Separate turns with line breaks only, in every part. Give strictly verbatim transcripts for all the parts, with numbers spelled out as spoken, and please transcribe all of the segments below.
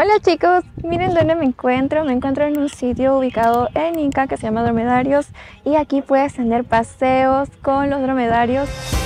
Hola chicos, miren dónde me encuentro. Me encuentro en un sitio ubicado en Inca que se llama Dromedarios y aquí puedes tener paseos con los dromedarios.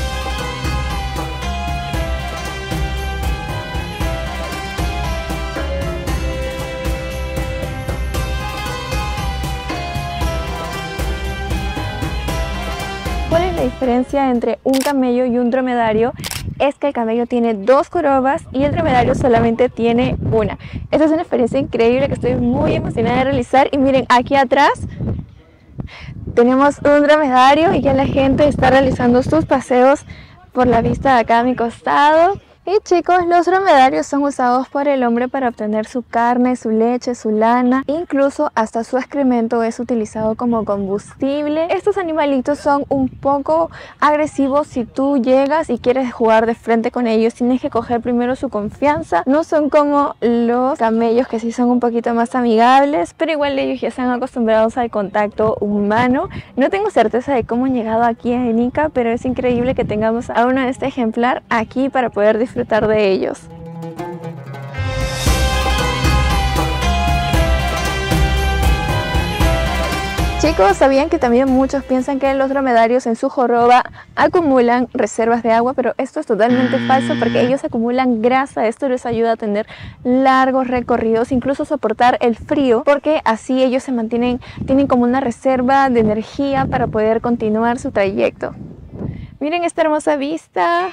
¿Cuál es la diferencia entre un camello y un dromedario? Es que el camello tiene dos jorobas y el dromedario solamente tiene una. Esta es una experiencia increíble que estoy muy emocionada de realizar. Y miren, aquí atrás tenemos un dromedario y ya la gente está realizando sus paseos por la vista de acá a mi costado. Y chicos, los dromedarios son usados por el hombre para obtener su carne, su leche, su lana, incluso hasta su excremento es utilizado como combustible. Estos animalitos son un poco agresivos. Si tú llegas y quieres jugar de frente con ellos, tienes que coger primero su confianza. No son como los camellos, que sí son un poquito más amigables, pero igual ellos ya están acostumbrados al contacto humano. No tengo certeza de cómo han llegado aquí a Inca, pero es increíble que tengamos a uno de este ejemplar aquí para poder disfrutar disfrutar de ellos. Chicos, ¿sabían que también muchos piensan que los dromedarios en su joroba acumulan reservas de agua? Pero esto es totalmente falso porque ellos acumulan grasa. Esto les ayuda a tener largos recorridos, incluso soportar el frío, porque así ellos se mantienen, tienen como una reserva de energía para poder continuar su trayecto. Miren esta hermosa vista.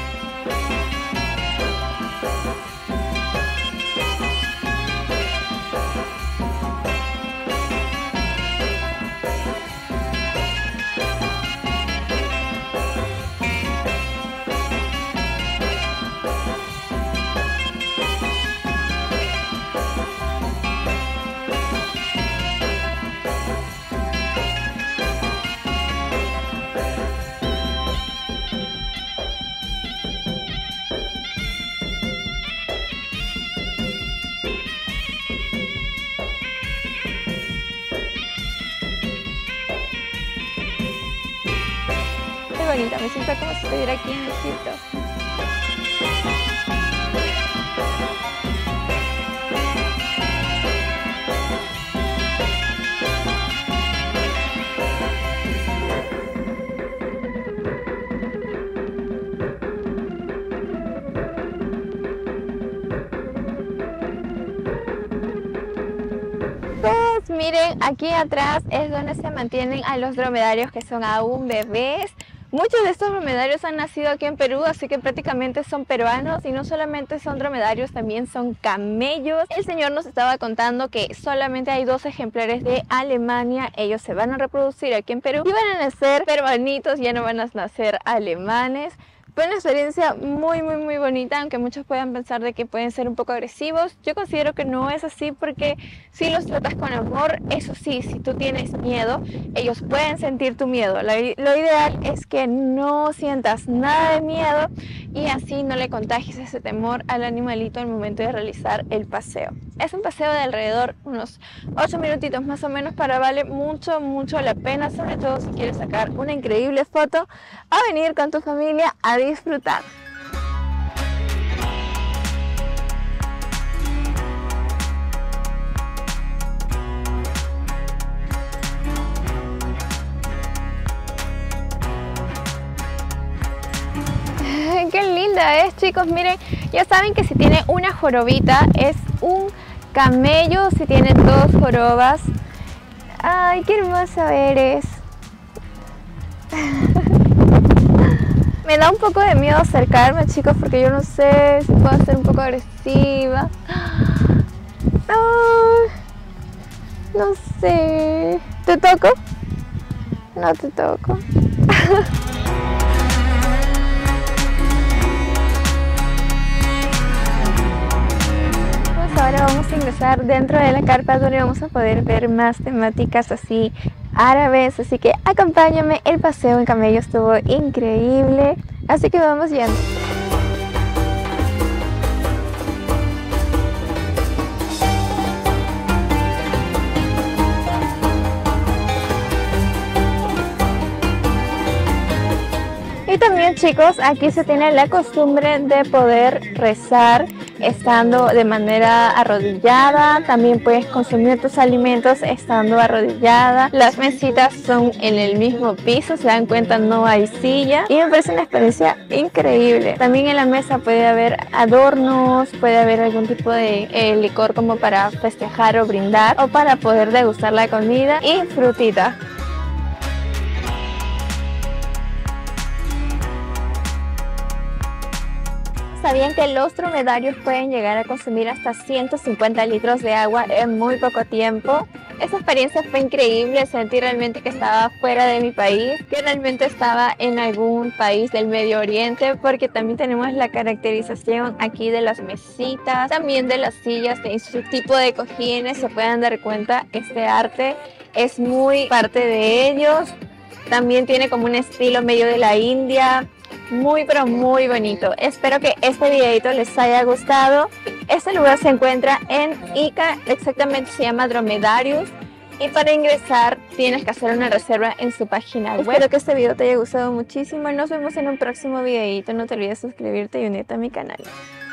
Bonita, me siento como si estuviera aquí en Egipto. Pues miren, aquí atrás es donde se mantienen a los dromedarios que son aún bebés. Muchos de estos dromedarios han nacido aquí en Perú, así que prácticamente son peruanos y no solamente son dromedarios, también son camellos. El señor nos estaba contando que solamente hay dos ejemplares de Alemania, ellos se van a reproducir aquí en Perú y van a nacer peruanitos, ya no van a nacer alemanes. Fue una experiencia muy muy muy bonita, aunque muchos puedan pensar de que pueden ser un poco agresivos. Yo considero que no es así porque si los tratas con amor, eso sí, si tú tienes miedo, ellos pueden sentir tu miedo. Lo, lo ideal es que no sientas nada de miedo y así no le contagies ese temor al animalito al momento de realizar el paseo. Es un paseo de alrededor unos ocho minutitos más o menos, pero vale mucho mucho la pena, sobre todo si quieres sacar una increíble foto a venir con tu familia a disfrutar. Qué linda es, chicos. Miren, ya saben que si tiene una jorobita es un camello, si tiene dos jorobas. Ay, qué hermosa eres. Me da un poco de miedo acercarme, chicos, porque yo no sé si puedo ser un poco agresiva. Ay, no sé. ¿Te toco? No te toco. Pues ahora vamos a ingresar dentro de la carpa donde vamos a poder ver más temáticas así árabes, así que acompáñame. El paseo en camello estuvo increíble, así que vamos yendo. Y también, chicos, aquí se tiene la costumbre de poder rezar estando de manera arrodillada. También puedes consumir tus alimentos estando arrodillada. Las mesitas son en el mismo piso, se dan cuenta, no hay silla y me parece una experiencia increíble. También en la mesa puede haber adornos, puede haber algún tipo de eh, licor como para festejar o brindar, o para poder degustar la comida, y frutita. ¿Sabían que los dromedarios pueden llegar a consumir hasta ciento cincuenta litros de agua en muy poco tiempo? Esa experiencia fue increíble, sentí realmente que estaba fuera de mi país, que realmente estaba en algún país del Medio Oriente, porque también tenemos la caracterización aquí de las mesitas, también de las sillas, de su tipo de cojines. Se pueden dar cuenta, este arte es muy parte de ellos. También tiene como un estilo medio de la India. Muy pero muy bonito. Espero que este videito les haya gustado. Este lugar se encuentra en Ica, exactamente se llama Dromedarios, y para ingresar tienes que hacer una reserva en su página web. Espero que este video te haya gustado muchísimo y nos vemos en un próximo videito. No te olvides suscribirte y unirte a mi canal.